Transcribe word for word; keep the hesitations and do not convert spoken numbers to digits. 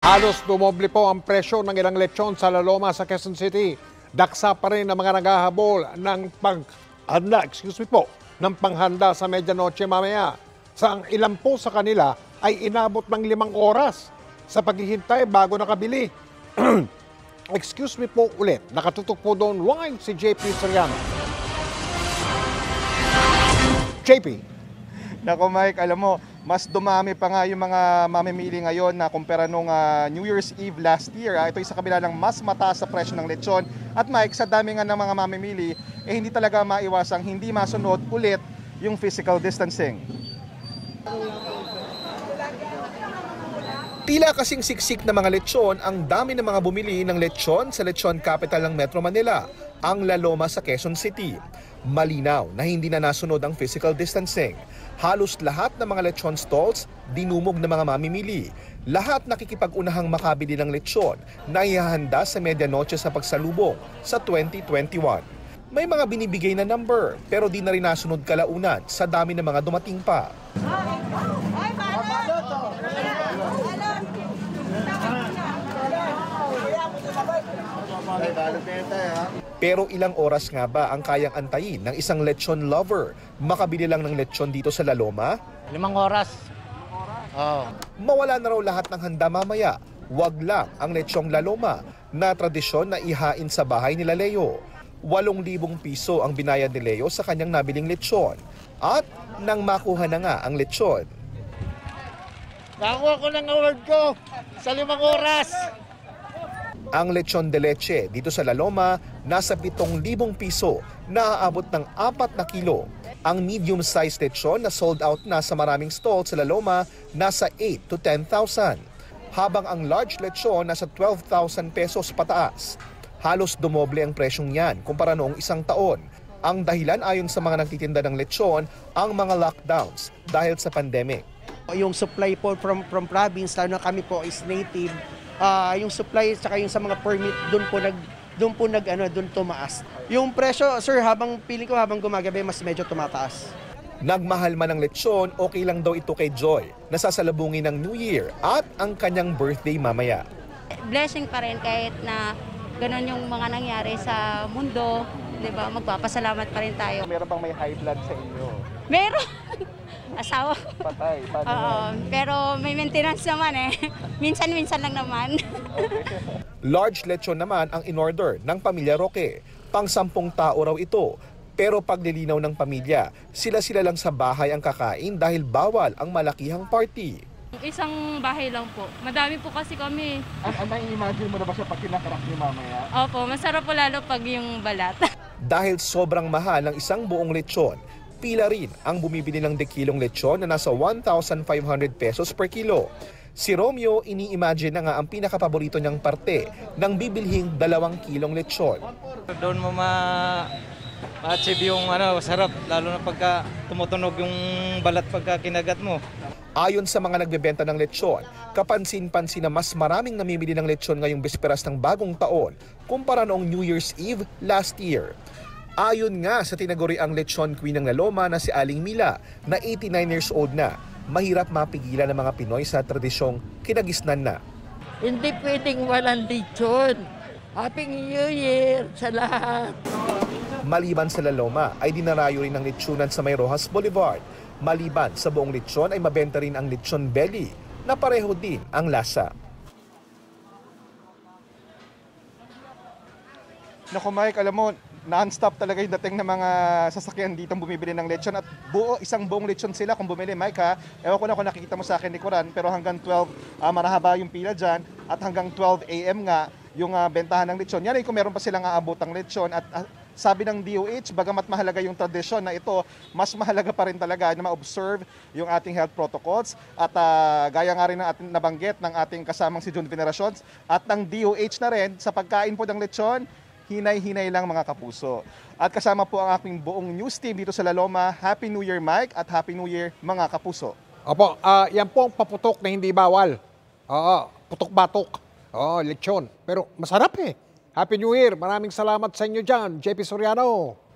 Halos dumoble po ang presyo ng ilang lechon sa Laloma sa Quezon City. Daksa pa rin ang mga naghahabol ng paghanda, excuse me po, ng panghanda sa Media Noche mamaya. Sa ang ilan po sa kanila ay inabot ng limang oras sa paghihintay bago nakabili. Excuse me po ulit, nakatutok po doon live si J P Soriano. J P. Nako Mike, alam mo, mas dumami pa nga yung mga mamimili ngayon na kumpara nung uh, New Year's Eve last year. Ah. Ito ay sa kabila ng mas mataas sa presyo ng lechon. At Mike, sa dami nga ng mga mamimili, eh hindi talaga maiwasang hindi masunod ulit yung physical distancing. Tila kasing siksik na mga lechon ang dami ng mga bumili ng lechon sa lechon capital ng Metro Manila, ang Laloma sa Quezon City. Malinaw na hindi na nasunod ang physical distancing. Halos lahat ng mga lechon stalls dinumog ng mga mamimili. Lahat nakikipag-unahang makabili ng lechon na ihahanda sa Media Noche sa pagsalubong sa twenty twenty-one. May mga binibigay na number pero di na rin nasunod kalaunan sa dami ng mga dumating pa. Pero ilang oras nga ba ang kayang antayin ng isang lechon lover? Makabili lang ng lechon dito sa Laloma? Limang oras. Oh. Mawala na raw lahat ng handa mamaya. Wag lang ang lechong Laloma na tradisyon na ihain sa bahay nila Leo. Walong libong piso ang binayad ni Leo sa kanyang nabiling lechon. At nang makuha na nga ang lechon. Nakuha ko ng award ko sa limang oras. Ang lechon de leche dito sa Laloma nasa pitong libong piso na aabot ng apat na kilo. Ang medium-sized lechon na sold out na sa maraming stall sa Laloma nasa eight to ten thousand. Habang ang large lechon nasa twelve thousand pesos pataas. Halos dumoble ang presyong yan kumpara noong isang taon. Ang dahilan ayon sa mga nagtitinda ng lechon ang mga lockdowns dahil sa pandemic. Yung supply po from, from province, lalo na kami po is native, uh, yung supply at yung sa mga permit, doon po nag doon po nag ano, doon tumaas. Yung presyo, sir, habang pili ko habang gumagabi mas medyo tumataas. Nagmahal man ng lechon, okay lang daw ito kay Joy, nasasalubungin ng New Year at ang kanyang birthday mamaya. Blessing pa rin kahit na ganun yung mga nangyari sa mundo, 'di ba? Magpapasalamat pa rin tayo. Meron bang may high blood sa inyo? Meron. Asawa. Patay. Oo, pero may maintenance naman eh. Minsan-minsan lang naman. Large lechon naman ang in-order ng pamilya Roque. Pang sampung tao raw ito. Pero paglilinaw ng pamilya, sila-sila lang sa bahay ang kakain dahil bawal ang malakihang party. Isang bahay lang po. Madami po kasi kami. Ang ang nai-imagine mo na ba siya pag kinakarak niyo mamaya? Opo, masarap po lalo pag yung balat. Dahil sobrang mahal ng isang buong lechon, pila rin ang bumibili ng dekilong lechon na nasa one thousand five hundred pesos per kilo. Si Romeo, ini-imagine na nga ang pinakapaborito niyang parte ng bibilhing dalawang kilong lechon. Doon mo ma- ma-achieve yung ano, sarap, lalo na pagka tumutunog yung balat pagka kinagat mo. Ayon sa mga nagbebenta ng lechon, kapansin-pansin na mas maraming namimili ng lechon ngayong bisperas ng bagong taon kumpara noong New Year's Eve last year. Ayon nga sa tinaguriang lechon queen ng Laloma na si Aling Mila na eighty-nine years old na, mahirap mapigilan ng mga Pinoy sa tradisyong kinagisnan na. Hindi pwedeng walang lechon. Happy New Year sa lahat. Maliban sa Laloma ay dinarayo rin ang lechonan sa May Rojas Boulevard. Maliban sa buong lechon ay mabenta rin ang lechon belly na pareho din ang lasa. Naku Mike, alam mo, non-stop talaga yung dating ng mga sasakyan dito bumibili ng lechon at buo, isang buong lechon sila kung bumili. Mike ha, ewan ko na kung nakikita mo sa akin ni Kuran, pero hanggang twelve, uh, marahaba yung pila dyan at hanggang twelve a m nga yung uh, bentahan ng lechon. Yan ay kung meron pa silang aabotang lechon at uh, sabi ng D O H, bagamat mahalaga yung tradisyon na ito, mas mahalaga pa rin talaga na ma-observe yung ating health protocols at uh, gaya nga rin ng ating nabanggit ng ating kasamang si June Veneracion at ng D O H na rin sa pagkain po ng lechon, hinay-hinay lang mga kapuso. At kasama po ang aking buong news team dito sa Laloma. Happy New Year Mike at Happy New Year mga kapuso. Opo, uh, yan po ang paputok na hindi bawal. Oo, putok-batok. Oo, lechon. Pero masarap eh. Happy New Year. Maraming salamat sa inyo dyan, J P Soriano.